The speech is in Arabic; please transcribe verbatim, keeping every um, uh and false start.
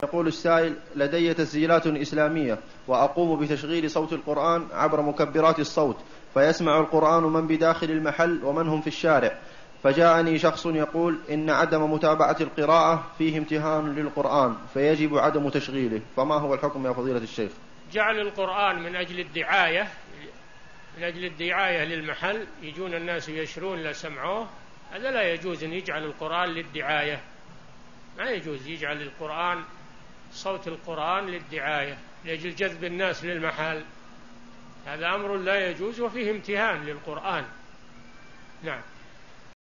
يقول السائل: لدي تسجيلات إسلامية وأقوم بتشغيل صوت القرآن عبر مكبرات الصوت، فيسمع القرآن من بداخل المحل ومن هم في الشارع، فجاءني شخص يقول إن عدم متابعة القراءة فيه امتهان للقرآن فيجب عدم تشغيله، فما هو الحكم يا فضيلة الشيخ؟ جعل القرآن من أجل الدعاية من أجل الدعاية للمحل، يجون الناس يشرون لسمعوه، هذا لا يجوز أن يجعل القرآن للدعاية، ما يجوز يجعل القرآن صوت القرآن للدعاية لأجل جذب الناس للمحل، هذا أمر لا يجوز وفيه امتهان للقرآن. نعم.